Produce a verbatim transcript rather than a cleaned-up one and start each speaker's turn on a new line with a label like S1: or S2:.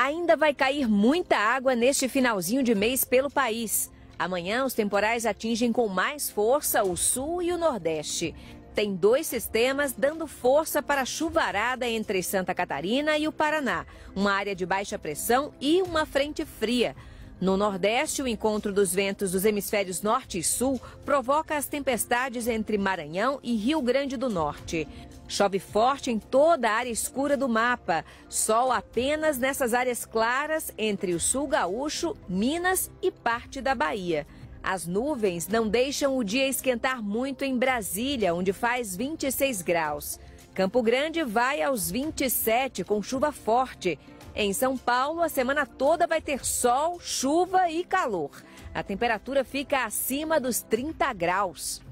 S1: Ainda vai cair muita água neste finalzinho de mês pelo país. Amanhã, os temporais atingem com mais força o sul e o nordeste. Tem dois sistemas dando força para a chuvarada entre Santa Catarina e o Paraná, uma área de baixa pressão e uma frente fria. No Nordeste, o encontro dos ventos dos hemisférios Norte e Sul provoca as tempestades entre Maranhão e Rio Grande do Norte. Chove forte em toda a área escura do mapa. Sol apenas nessas áreas claras entre o sul gaúcho, Minas e parte da Bahia. As nuvens não deixam o dia esquentar muito em Brasília, onde faz vinte e seis graus. Campo Grande vai aos vinte e sete, com chuva forte. Em São Paulo, a semana toda vai ter sol, chuva e calor. A temperatura fica acima dos trinta graus.